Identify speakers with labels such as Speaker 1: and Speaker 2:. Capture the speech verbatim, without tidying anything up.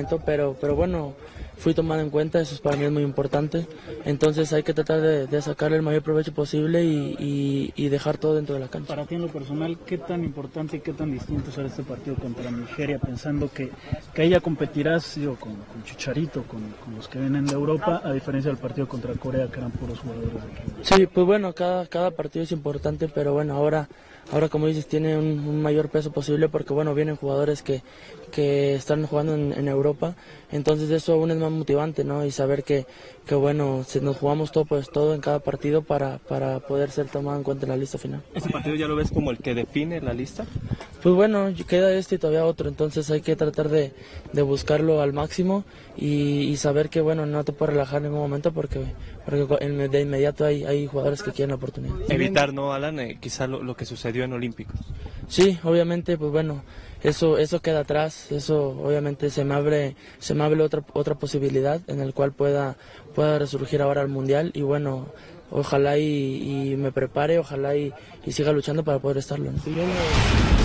Speaker 1: momento, pero, pero bueno, fui tomado en cuenta, eso para mí es muy importante, entonces hay que tratar de, de sacar el mayor provecho posible y, y, y dejar todo dentro de la cancha.
Speaker 2: Para ti en lo personal, ¿qué tan importante y qué tan distinto será este partido contra Nigeria, pensando que, que ahí ya competirás digo, con, con Chicharito, con, con los que vienen de Europa, a diferencia del partido contra Corea, que eran puros jugadores de aquí?
Speaker 1: Sí, pues bueno, cada, cada partido es importante, pero bueno, ahora, ahora como dices, tiene un, un mayor peso posible porque bueno, vienen jugadores que, que están jugando en, en Europa, entonces eso aún es más motivante, ¿no? Y saber que, que bueno, si nos jugamos todo, pues todo en cada partido para, para poder ser tomado en cuenta en la lista final.
Speaker 3: ¿Este partido ya lo ves como el que define la lista?
Speaker 1: Pues bueno, queda este y todavía otro, entonces hay que tratar de, de buscarlo al máximo y, y saber que bueno, no te puedes relajar en ningún momento porque, porque de inmediato hay, hay jugadores que quieren la oportunidad.
Speaker 3: Evitar, ¿no, Alan? Eh, quizá lo, lo que sucedió en Olímpicos.
Speaker 1: Sí, obviamente, pues bueno, eso eso queda atrás, eso obviamente se me abre se me abre otra otra posibilidad en el cual pueda pueda resurgir ahora el mundial y bueno, ojalá y, y me prepare, ojalá y, y siga luchando para poder estarlo, ¿no?